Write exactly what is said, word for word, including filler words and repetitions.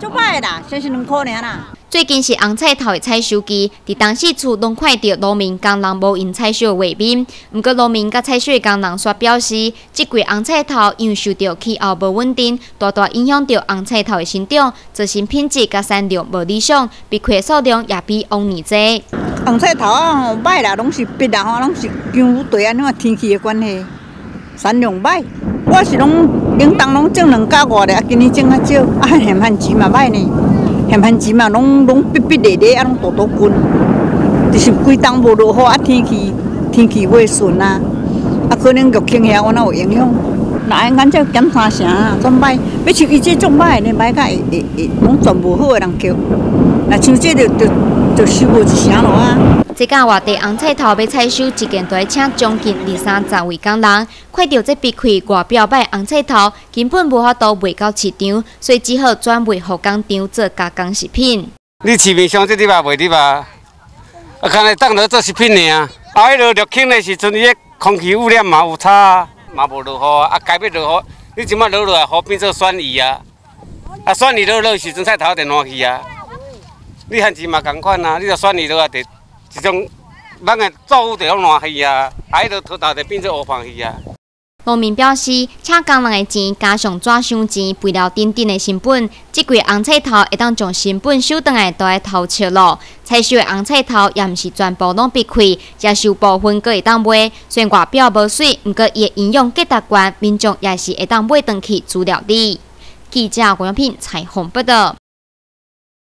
足歹啦，才是两块尔啦。 最近是红菜头的采收期，伫当时厝拢看到农民工人无用采收的画面。毋过农民甲采收的工人却表示，即季红菜头因为受到气候无稳定，大大影响到红菜头的生长，造成品质甲产量无理想，被亏数量也比往年多。 红菜头啊，吼歹啦，拢是必啦吼，拢是姜对安怎天气的关系，产量歹。我是拢应当拢种两甲外咧，啊今年种较少，啊咸番薯嘛歹呢。 咸番薯嘛，拢拢逼逼咧咧，啊，拢大大根，就是规冬无落雨，啊，天气天气袂顺啊，啊，可能玉庆遐我哪有影响？那按按照检查啥啊，全歹，要像伊这种歹呢，歹甲会会会，拢全无好诶人扣，那像这就就就收无一成咯啊。 这间外地红菜头要采收，一件都要请将近二三十位工人。看到这笔开外表歹红菜头，根本无法度卖到市场，所以只好转卖互工厂做加工食品。 你市面上这啲嘛卖啲嘛，啊，看来当落做食品尔。啊，迄落入庆的时阵，伊个空气污染嘛有差啊，嘛无落雨啊，该要落雨，你即马落落来，雨变做酸雨啊，啊，酸雨落落时阵菜头就烂去啊。你番薯嘛共款啊，你若酸雨落来就。 一种咱个作物就拢烂去啊，啊，迄落土豆就变做乌黄去啊。 农民表示，请工人的钱加上纸箱钱，肥料等等的成本，即季红菜头会当将成本收回来，都要偷笑咯。采收的红菜头也毋是全部拢必开，也是有部分阁会当卖。虽然外表无水，毋过伊的营养价值悬，民众也是会当买回去煮料理。记者郭永平采访报道。